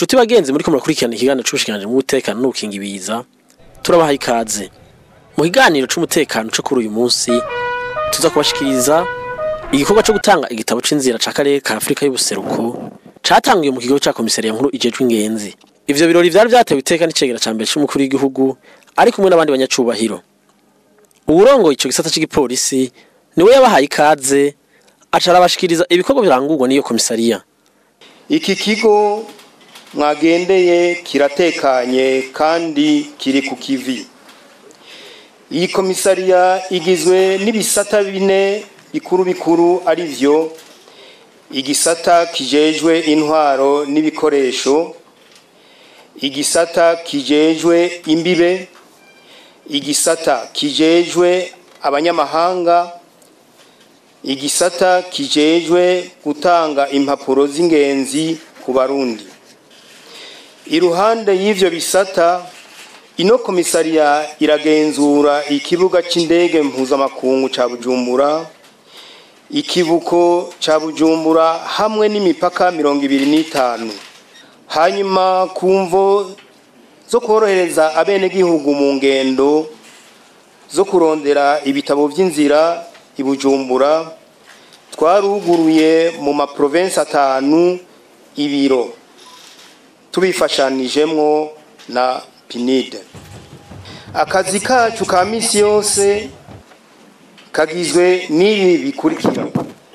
Nshuti bagenzi muri ko murakurikirana ikiganiro c'ubushikiranganje mu butekano n'ukinga ibiza turabahaye ikaze mu kiganiro c'umutekano cyo kuri uyu munsi tuza kubashikiriza igikorwa cyo gutanga igitabo c'inzira ca karere ka Afrika y'ubuseruko catangiye mu kigo ca komisariya nkuru ijejwe ingenzi. Ivyo birori vyari vyatewe iteka n'icegera ca mbere c'umukuru w'igihugu ari kumwe n'abandi banyacubahiro. Uburongo ico gisata c'igipolisi niwe yabahaye ikaze acara abashikiriza ibikorwa birangurwa n'iyo komisariya. Iki kigo mwagendeye kiratekanye kandi kiri ku kivi. Iyi komisariya igizwe n'ibisata bine bikuru ari vyo igisata kijejwe intwaro n'ibikoresho, igisata kijejwe imbibe, igisata kijejwe abanyamahanga, igisata kijejwe gutanga impapuro z'ingenzi ku Barundi. Iruhande y'ivyo bisata ino komisariya iragenzura ikibuga c'indege mpuzamakungu ca Bujumbura, ikibuko ca Bujumbura hamwe n'imipaka 25. Hanyuma kumvo zo korohereza abene gihugu mu ngendo zo kurondera ibitabo vy'inzira i Bujumbura twaruguruye mu maprovince 5 ibiro tubifashanijemwo na PNID. Akazi kacu ka misi yose kagizwe n'ibi bikurikira: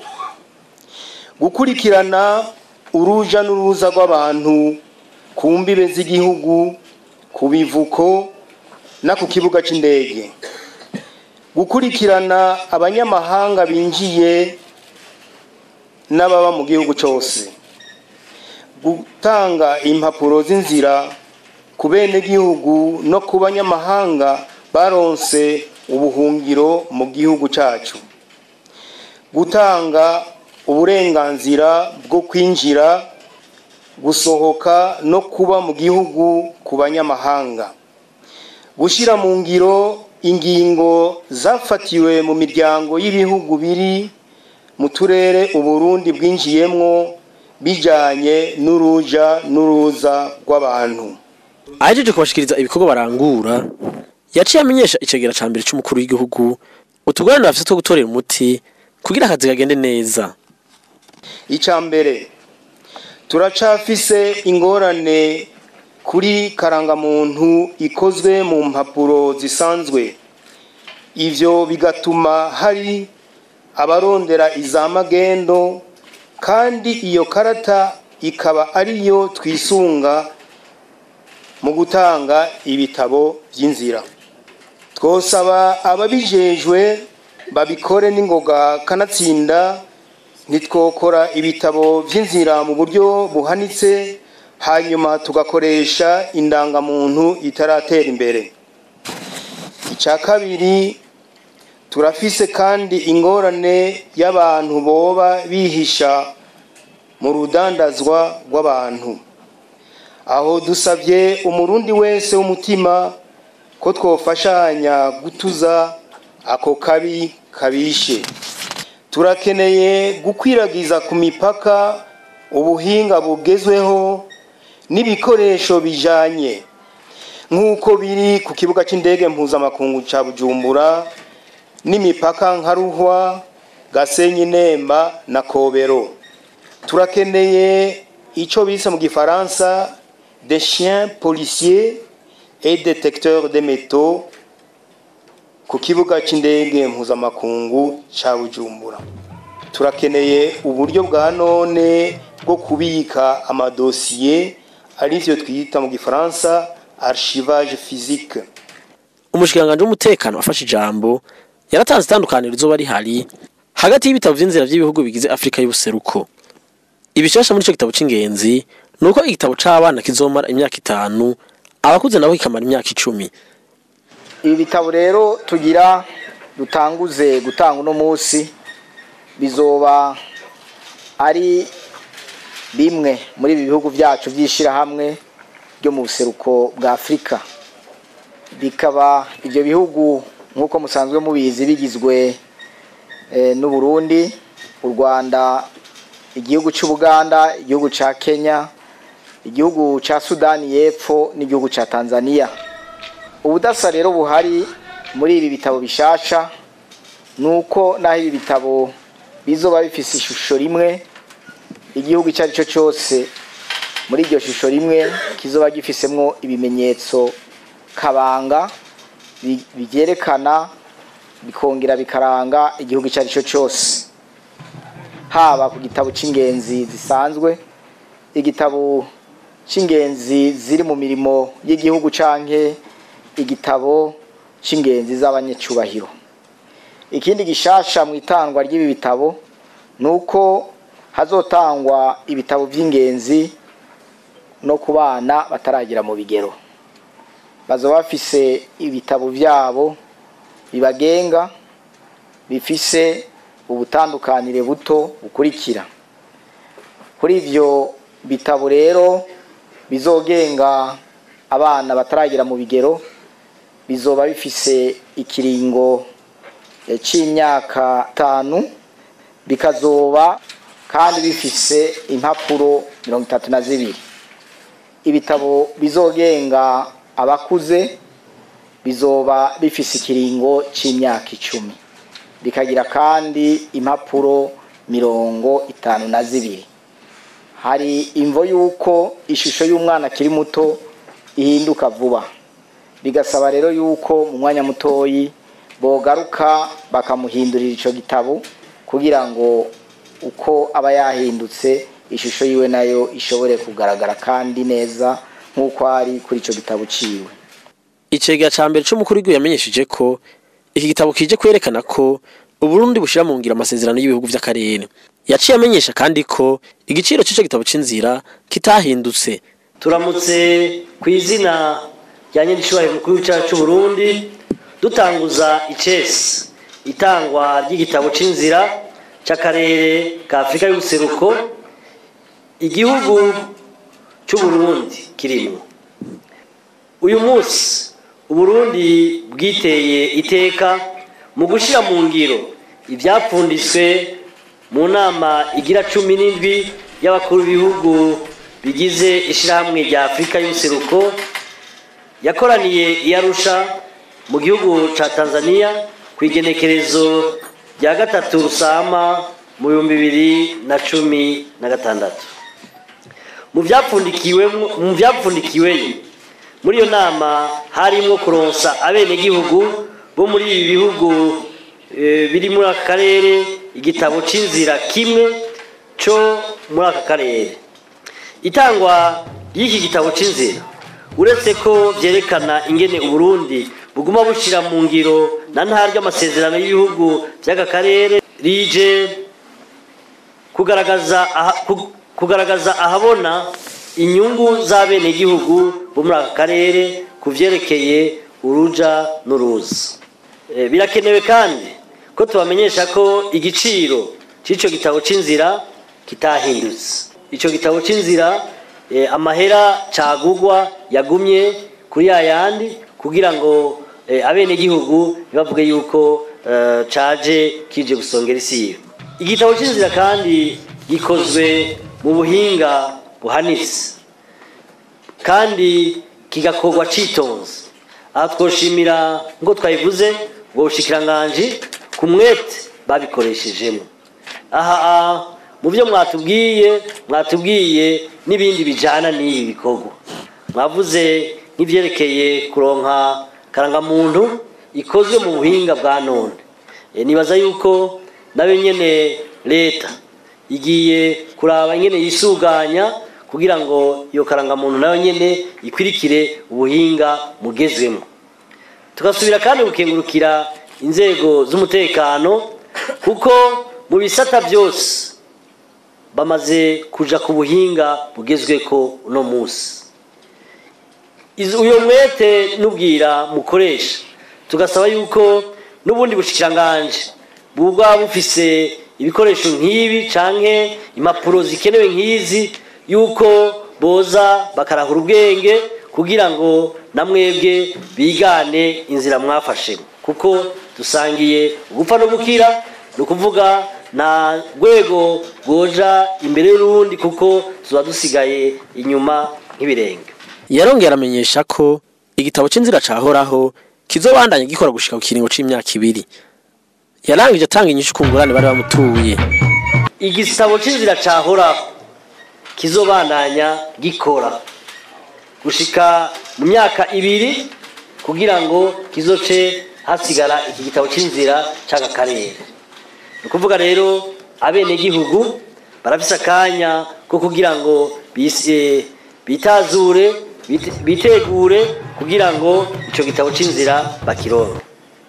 gukurikirana uruja n'uruza rw'abantu ku mbibe z'igihugu, ku bivuko na ku kibuga c'indege, gukurikirana abanyamahanga binjiye n'ababa mu gihugu cyose, gutanga impapuro z'inzira ku bene gihugu no ku banyamahanga baronse ubuhungiro mu gihugu cacu, gutanga uburenganzira bwo kwinjira, gusohoka no kuba mu gihugu ku banyamahanga, gushira mu ngiro ingingo zafatiwe mu miryango y'ibihugu biri mu turere Uburundi bwinjiyemwo bijanye n'uruja n'uruza rw'abantu. Ahejeje kubashikiriza ibikorwa barangura yaciye amenyesha icegera ca mbere c'umukuru w'igihugu utugorane bafite two gutorera umuti kugira akazi kagende neza. Icambere turacafise ingorane kuri karangamuntu ikozwe mu mpapuro zisanzwe. Ivyo bigatuma hari abarondera izamagendo kandi iyo karata ikaba ariyo twisunga mu gutanga ibitabo vy'inzira. Twosaba ababijejwe babikore n'ingoga kanatsinda nitwokora ibitabo vy'inzira mu buryo buhanitse hanyuma tugakoresha indangamuntu itaratera imbere. Ica kabiri turafise kandi ingorane y'abantu boba bihisha mu rudandazwa rw'abantu. Aho dusavye umurundi wese w'umutima ko twofashanya gutuza ako kabi kabishe. Turakeneye gukwiragiza ku mipaka ubuhinga bugezweho n'ibikoresho bijanye nk'uko biri ku kibuga c'indege mpuzamakungu ca Bujumbura n'imipaka nka Ruhwa, Gasenyi, Nemba na Kobero. Turakeneye ico bise mu gifaransa des chiens policiers et détecteurs de métaux ku kibuga c'indege mpuzamakungu ca Bujumbura. Turakeneye uburyo bwa none bwo kubika amadosiye arivyo twita mu gifaransa archivage physique. Umushikiranganje w'umutekano afashe ijambo yaratanze itandukaniro rizoba rihari hagati y'ibitabo vy'inzira vy'ibihugu bigize Afrika y'ubuseruko. Ibishasha muri ico gitabo c'ingenzi nuko igitabo c'abana kizomara imyaka 5, abakuze nabo kikamara imyaka 10. Ibi bitabo rero tugira dutanguze gutanga uno munsi bizoba ari bimwe muri ibi bihugu byacu byishira hamwe byo mu buseruko bwa Afrika. Bikaba ibyo bihugu nkuko musanzwe mubizi bigizwe n'u Burundi, u Rwanda, igihugu cy'u Buganda, igihugu ca Kenya, igihugu ca Sudani y'Epfo n'igihugu ca Tanzania. Ubudasa rero buhari muri ibi bitabo bishasha nuko naho ibi bitabo bizoba bifise ishusho rimwe, igihugu icari cyo cyose muri iryo shusho rimwe kizoba gifisemwo ibimenyetso kabanga byerekana bikongera bikaranga igihugu icari cyo cyose, haba ku gitabo c'ingenzi zisanzwe, igitabo c'ingenzi ziri mu mirimo y'igihugu canke igitabo c'ingenzi z'abanyacubahiro. Ikindi gishasha mu itangwa ry'ibi bitabo nuko hazotangwa ibitabo by'ingenzi no ku bana bataragira mu bigero. Bazoba bafise ibitabo byabo bibagenga bifise ubutandukanire buto bukurikira. Kuri ivyo bitabo rero bizogenga abana bataragira mu bigero, bizoba bifise ikiringo c'imyaka 5, bikazoba kandi bifise impapuro 32. Ibitabo bizogenga abakuze bizoba bifise ikiringo c'imyaka 10, bikagira kandi impapuro 52. Hari imvo yuko ishusho y'umwana akiri muto ihinduka vuba, bigasaba rero yuko mu mwanya mutoyi bogaruka bakamuhindurira ico gitabo kugira ngo uko aba yahindutse ishusho yiwe nayo ishobore kugaragara kandi neza nk'uko ari kuri ico gitabo ciwe. Icegera ca mbere c'umukuru w'igihugu yamenyesheje ko iki gitabo kije kwerekana ko Uburundi bushira mu ngira amasezerano y'ibihugu vy'akarere. Yaciye amenyesha kandi ko igiciro c'ico gitabo c'inzira kitahindutse. Turamutse kw'izina rya nyir'icubahiro mukuru w'igihugu c'u Burundi dutanguza icesi itangwa ry'igitabo c'inzira c'akarere ka Afrika y'ubuseruko igihugu c'u Burundi kirimo. Uyu munsi Uburundi bwiteye iteka mu gushira mu ngiro ivyapfunditswe mu nama igira 17 y'abakuru b'ibihugu bigize ishirahamwe rya Afrika y'ubuseruko yakoraniye i Arusha mu gihugu ca Tanzania kwigenekerezo rya 3 Rusama mu 2016. Mu vyapfundikiwe muri iyo nama harimo kuronsa abene gihugu bo muri ibi bihugu biri muri aka karere igitabo c'inzira kimwe co muri aka karere. Itangwa y'iki gitabo c'inzira uretse ko vyerekana ingene Uburundi buguma bushira mu ngiro na ntaryo amasezerano y'ibihugu by'aka karere rije kugaragaza ahabona inyungu z'abene gihugu bo muri aka karere kuvyerekeye uruja n'uruza. Birakenewe kandi ko tubamenyesha ko igiciro c'ico gitabo c'inzira kitahindutse. Ico gitabo c'inzira amahera cagugwa yagumye kuri yayandi kugira ngo abene gihugu bavuge yuko caje kije gusongera isi. Igitabo c'inzira kandi gikozwe mu buhinga buhanitse kandi kigakorwa citonze. Aha twoshimira ngo twayivuze ngo ubushikiranganje ku mwete babikoreshejeho. Aha mu byo mwatubwiye n'ibindi bijana n'ibi bikorwa. Mwavuze n'ivyerekeye kuronka karangamuntu ikozwe mu buhinga bwa none. Nibaza yuko nabe nyene leta igiye kuraba nyene yisuganya kugira ngo iyo karangamuntu nayo nyene ikwirikire ubuhinga mugezwemo. Tugasubira kandi gukengurukira inzego z'umutekano kuko mu bisata byose bamaze kuja ku buhinga bugezweko uno munsi. Uyo mwete nubwira mukoresha tugasaba yuko n'ubundi bushikiranganje bugwa bufise ibikoresho nk'ibi canke impapuro zikenewe nk'izi yuko boza bakarahura ubwenge kugira ngo namwebwe bigane inzira mwafashe kuko dusangiye gupfa no gukira no kuvuga nta rwego rwoja imbere y'urundi kuko tuba dusigaye inyuma nk'ibirenge. yarongera aramenyesha ko igitabo c'inzira cahoraho kizobandanya gikora gushika ku kiringo c'imyaka 2. yarangije atanga inyishu ku ngorane bari bamutuye. Igitabo c'inzira cahoraho kizobandanya gikora gushika mu myaka 2 kugira ngo kizoce hasigara iki gitabo c'inzira c'aka karere. Nukuvuga rero abene gihugu barafise akanya ko kugira ngo bitazure bitegure kugira ngo ico gitabo c'inzira bakironke.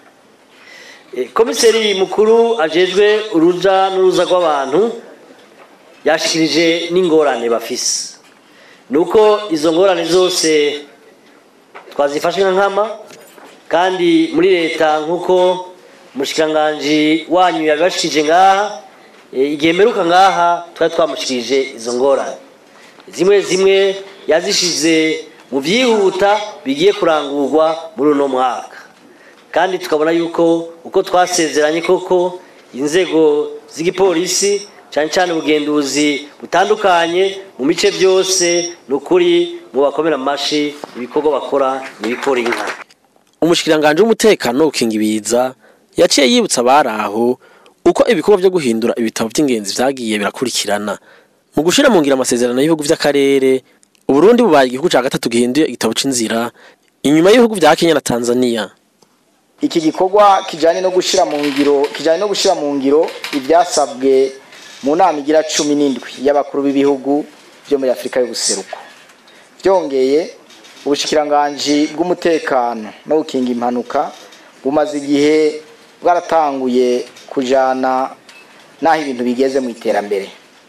Komiseri mukuru ajejwe uruja n'uruza rw'abantu yashikirije n'ingorane bafise. Nuko izo ngorane zose twazifashe nkama kandi muri leta nkuko mushikanganje wanyu yabashikije ngaha igihe meruka ngaha twari twamushikije izo ngorane zimwe yazishize mu vyihuta bigiye kurangurwa muri uno mwaka kandi tukabona yuko uko twasezeranye koko inzego z'igipolisi cyane ubugenduzi butandukanye mu mice byose nukuri mu bakomera amashi ibikorwa bakora n'ibikora inka. Umushikiranganje w'umutekano ukinga ibiza yaciye yibutsa baraho uko ibikorwa byo guhindura ibitabo by'ingenzi vyagiye birakurikirana mu gushira mu ngira amasezerano y'ibihugu vy'akarere. Uburundi bubaye igihugu ca gatatu gihinduye igitabo c'inzira inyuma y'ibihugu vya Kenya na Tanzania. Iki gikorwa kijanye no gushira mu ngiro ivyasabwe mu nama igira 17 y'abakuru b'ibihugu byo muri Afrika y'ubuseruko. Byongeye ubushikiranganje bw'umutekano no gukinga impanuka bumaze igihe bwaratanguye kujana naho ibintu bigeze mu iterambere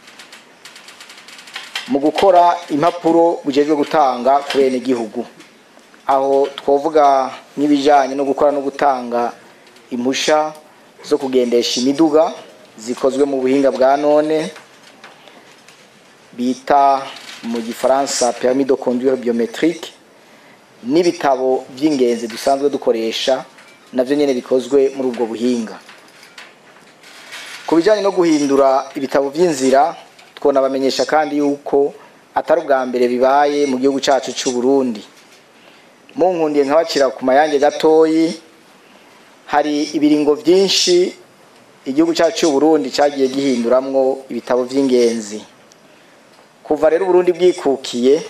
mu gukora impapuro bujejwe gutanga ku bene gihugu, aho twovuga n'ibijanye no gukora no gutanga impusha zo kugendesha imiduga zikozwe mu buhinga bwa none bita mu gifaransa permis de conduire biométrique, n'ibitabo by'ingenzi dusanzwe dukoresha navyo nyene bikozwe muri ubwo buhinga. Ku bijanye no guhindura ibitabo by'inzira twona bamenyesha kandi yuko atari ubwa mbere bibaye mu gihugu cyacu cy'u Burundi. Mu nkundiye nkabacira ku mayange gatoyi, hari ibiringo byinshi igihugu cyacu cy'u Burundi cyagiye gihinduramwo ibitabo by'ingenzi. Kuva rero Burundi bwikukiye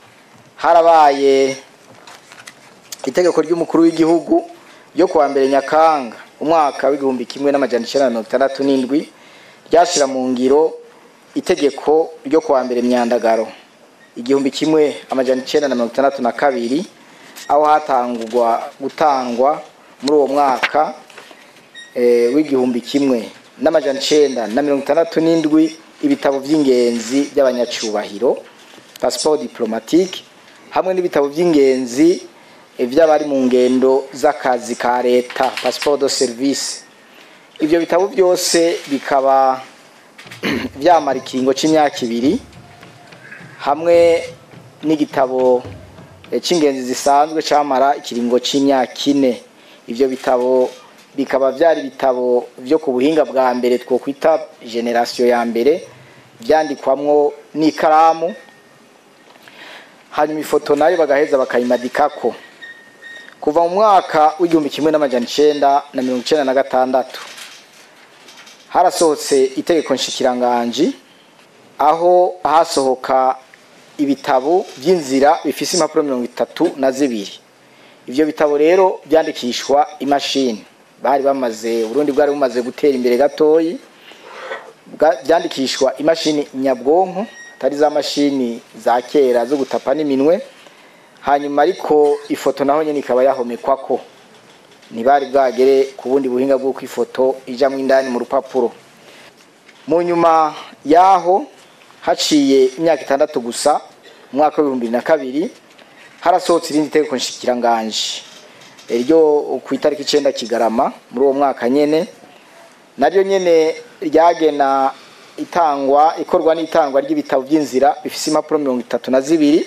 harabaye itegeko ry'umukuru w'igihugu yo kuwa mbere Nyakanga umwaka w'igihumbi kimwe n'amajana 1967 ryashira mu ngiro itegeko ryo kuwa mbere Myandagaro igihumbi kimwe amajana 1962 aho gutangwa muri uwo mwaka w'igihumbi kimwe n'amajana 1967 ibitabo by'ingenzi by'abanyacubahiro passeport diplomatique hamwe n'ibitabo by'ingenzi ivy'abari mu ngendo z'akazi ka leta passeport de service. Ivyo bitabo byose bikaba vyamara ikiringo c'imyaka 2 hamwe n'igitabo c'ingenzi zisanzwe camara ikiringo c'imyaka 4. Ivyo bitabo bikaba vyari bitabo vyo ku buhinga bwa mbere two kwita generation ya mbere byandikwamwo n'ikaramu, hanyuma ifoto nayo bagaheza bakayimadikako. Kuva mu mwaka w'igihumbi kimwe n'amajana 1996 harasohotse itegeko nshikiranganje aho hasohoka ibitabo by'inzira bifise impapuro 32. Ivyo bitabo rero byandikishwa imashini. Burundi bwari bumaze gutera imbere gatoyi, byandikishwa imashini nyabwonko atari za mashini za kera zo gutapa n'iminwe. Hanyuma ariko ifoto naho nyene ikaba yahomekwako, ntibari bwagere ku bundi buhinga bwo kwifoto ija mu indani mu rupapuro. Mu nyuma yaho haciye imyaka 6 gusa mwaka wa 2002 harasohotse irindi tegeko nshikiranganje ryo ku itariki 9 Kigarama muri uwo mwaka nyene, naryo nyene ryagena ikorwa n'itangwa ry'ibitabo by'inzira bifise impapuro 32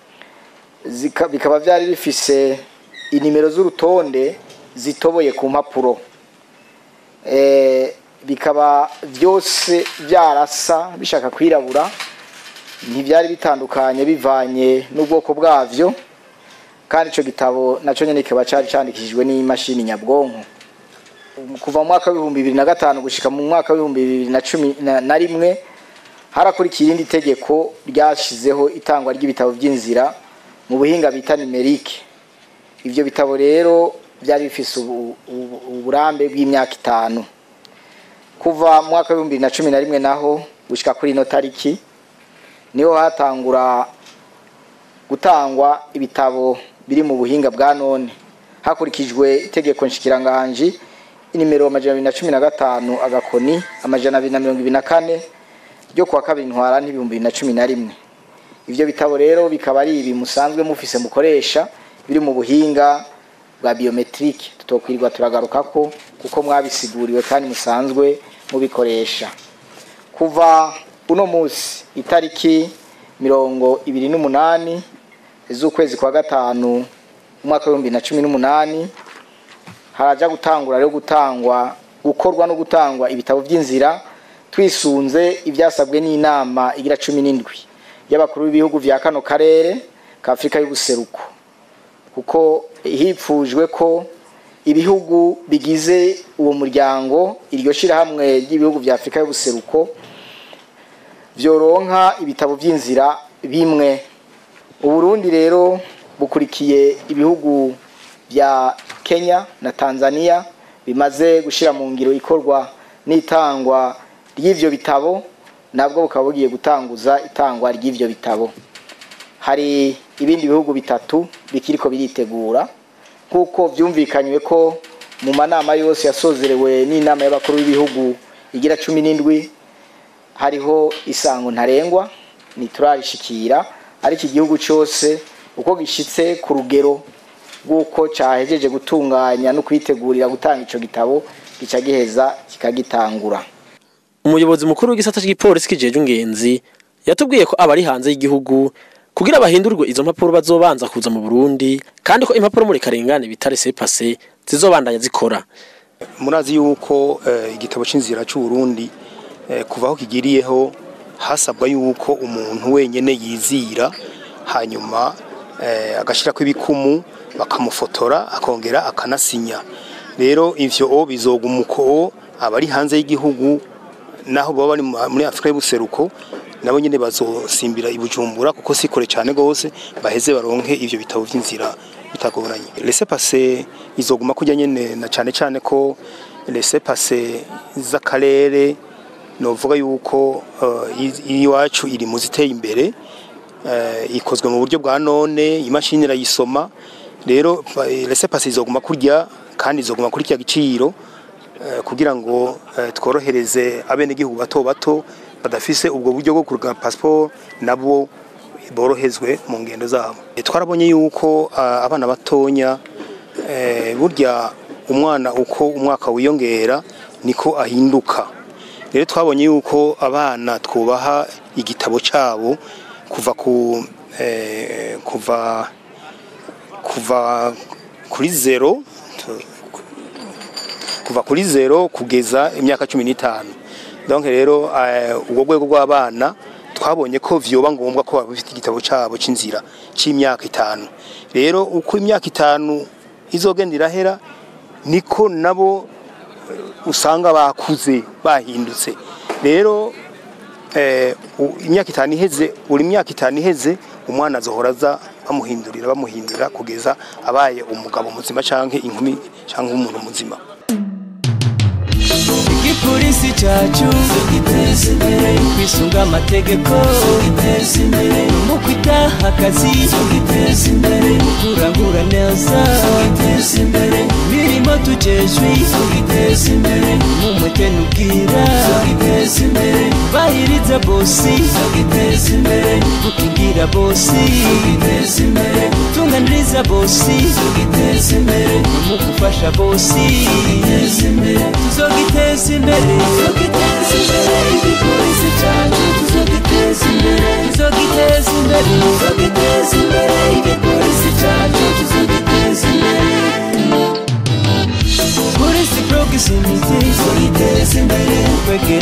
bikaba byari bifise inimero z'urutonde zitoboye ku mpapuro. bikaba byose byarasa bishaka kwirabura, ntibyari bitandukanye bivanye n'ubwoko bwavyo, kandi ico gitabo naco nyene kikaba cari candikishijwe n'imashini nyabwonko. Kuva mu mwaka wa 2005 gushika mu mwaka wa 2011 harakurikiye irindi tegeko ryashizeho itangwa ry'ibitabo by'inzira mu buhinga bita numerique. Ivyo bitabo rero byari bifise uburambe bw'imyaka 5. Kuva mu mwaka wa 2011 naho gushika kuri ino tariki niho hatangura gutangwa ibitabo biri mu buhinga bwa none hakurikijwe itegeko nshikiranganje inimero 215 agakoni 224 ryo kwa 2 ntwara 2011. Ivyo bitabo rero bikaba ari ibi musanzwe mufise mukoresha biri mu buhinga bwa biometrique, tutokwirwa turagarukako kuko mwabisiguriwe kandi musanzwe mubikoresha. Kuva uno musi itariki 28 z'ukwezi kwa gatanu umwaka wa 2018 haraja gutangura rero gukorwa no gutangwa ibitabo by'inzira twisunze ibyasabwe n'inama igira 17 y'abakuru b'ibihugu vya kano karere ka Afrika y'ubuseruko, kuko hipfujwe ko ibihugu bigize uwo muryango iryo shira hamwe ry'ibihugu vya Afrika y'ubuseruko vyoronka ibitabo by'inzira bimwe. Uburundi rero bukurikiye ibihugu vya Kenya na Tanzania bimaze gushira mu ngiro ikorwa n'itangwa ry'ivyo bitabo, nabwo bukaba bugiye gutanguza itangwa ry'ivyo bitabo. Hari ibindi bihugu bitatu bikiriko biritegura kuko vyumvikanywe ko mu manama yose yasozerewe n'inama y'abakuru b'ibihugu igira 17 hariho isango ntarengwa niturarishikira ari iki gihugu cyose uko gishitse ku rugero bw'uko cyahejeje gutunganya no kwitegurira gutanga ico gitabo gica giheza kikagitangura. Umuyobozi mukuru w'igisata cy'igipolisi kijeje ungenzi yatubwiye ko abari hanze y'igihugu kugira bahindurwe izo mpapuro bazobanza kuza mu Burundi, kandi ko impapuro muri karengane bitare sepase zizobandanya zikora. Murazi yuko igitabo c'inzira cy'u Burundi kuvaho kigiriyeho hasabwa yuko umuntu wenyene yizira hanyuma agashira ko ibikumu bakamufotora akongera akanasinya. Rero ivyo bizogumuko abari hanze y'igihugu naho baba bari muri Afrika y'ubuseruko nabo nyene bazosimbira ibujumbura kuko sikore cyane gose baheze baronke ivyo bitabo by'inzira bitagoranye. Laissez-passer izoguma kujya nyene na cyane ko laissez-passer z'akarere novuga yuko iwacu iri mu ziteye imbere, ikozwe mu buryo bwa none, imashini irayisoma. Rero laissez-passer izoguma kurya kandi izoguma kuri cya giciro kugira ngo tworohereze abene gihugu bato badafise ubwo buryo bwo kuruga passport nabo borohezwe mu ngendo zabo. Twarabonye yuko abana batonya burya umwana uko umwaka wiyongera niko ahinduka. Rero twabonye yuko abana twubaha igitabo cyabo kuva kuri zero kugeza imyaka 15. Donc rero ubwo rwego rw'abana twabonye ko vyoba ngombwa ko bafite igitabo cyabo c'inzira c'imyaka 5. Rero uko imyaka 5 izogendera hera niko nabo usanga bakuze bahindutse. Rero imyaka 5 iheze, uri imyaka 5 iheze umwana azohoraza bamuhindurira kugeza abaye umugabo muzima canke inkumi canke umuntu muzima. Igipolisi cyacu giteze imbere kwisunga amategeko, giteze imbere mu kwitaha akazi, giteze imbere kurangura neza, giteze imbere mirimo tujejwe, giteze imbere mu muteno ubwira, giteze imbere bahiriza bosi, giteze imbere gukingira bosi, giteze imbere tunganiriza bosi, giteze imbere mu gufasha bosi, giteze imbere tuzogiteza imbere, tuzogiteza imbere igipolisi cyacu, tuzogiteza imbere, tuzogiteza imbere, tuzogiteza imbere igipolisi cyacu, tuzogiteza imbere. Polisi proximity, tuzogiteza imbere,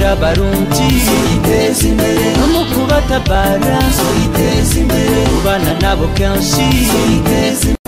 kunywanisha abarundi yiteza imbere no mu kubatabara yiteza imbere kubana nabo kenshi yiteza